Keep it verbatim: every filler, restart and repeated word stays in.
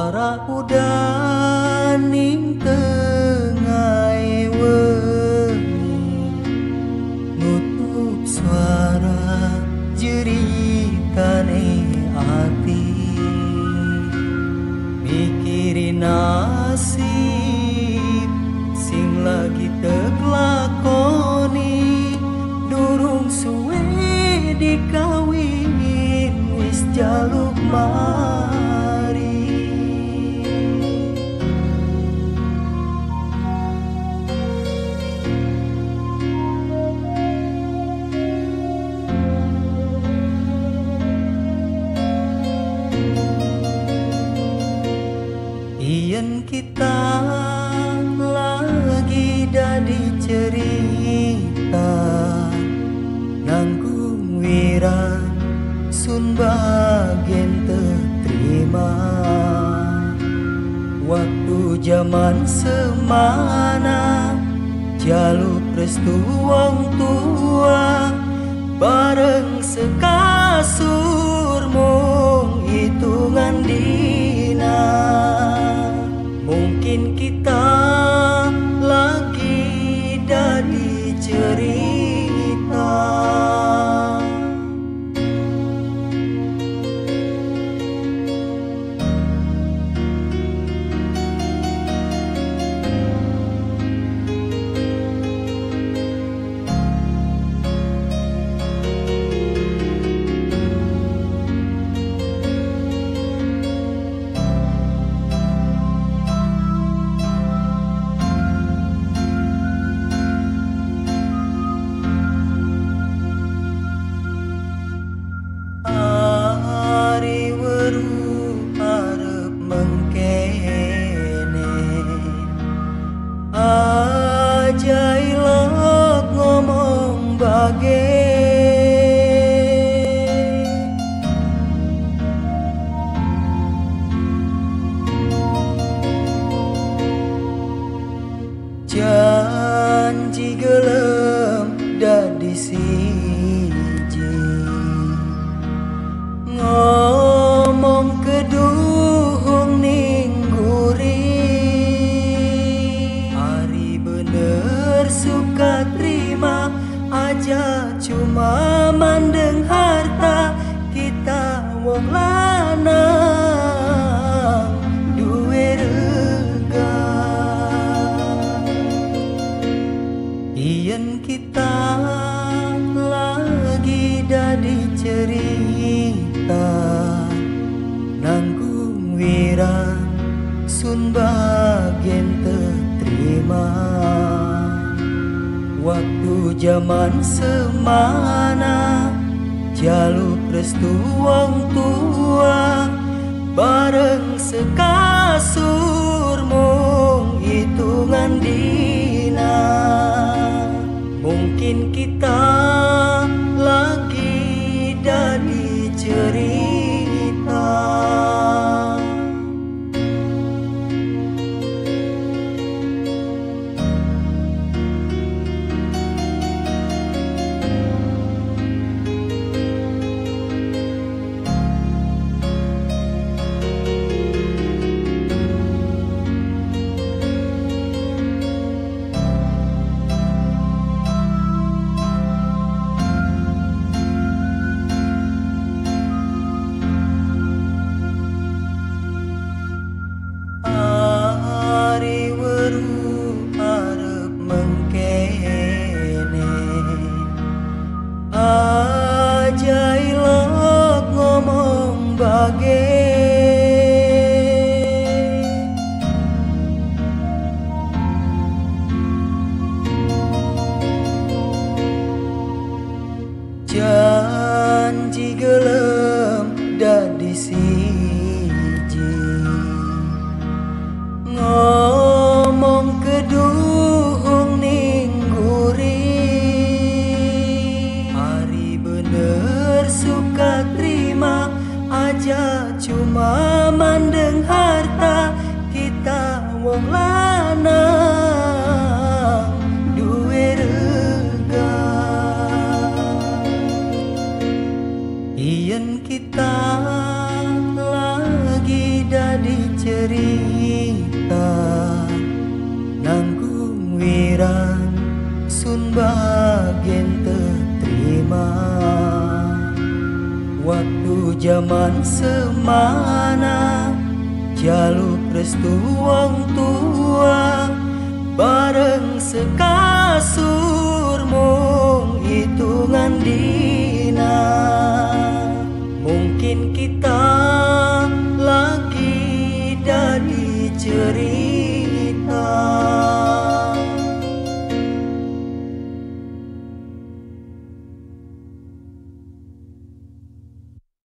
suara udan ning tengai wengi nutup suara jeritane ati mikirin nasib sing lagi teglakoni durung suwe dikawin wis jaluk mari. Yen kita lagi dadi cerita nanggung wiran sun bagen terima waktu zaman semana jaluk restu wong tua bareng sekasur mung hitungan dina. Mungkin kita lagi dadi cerita. Ajailok ngomong bage janji gelem dadi siji ngomong keduhung ning suka terima aja cuma mandeng harta kita wong lanang duwe rega. Yen kita lagi dadi cerita nanggung wiran sun bagen terima waktu zaman semana jaluk restu wong tua bareng sekasur mung hitungan dina. Mungkin kita lagi dadi cerita. Ajailok ngomong bage janji gelem dadi siji ngomong keduhung ning suka terima aja cuma mandeng harta kita wong lanang duwe rega. Yen kita lagi dadi cerita cerita nanggung wiran sun bagen terima waktu zaman semana jaluk restu wong tua bareng sekasur mung hitungan dina mungkin kita lagi jadi cerita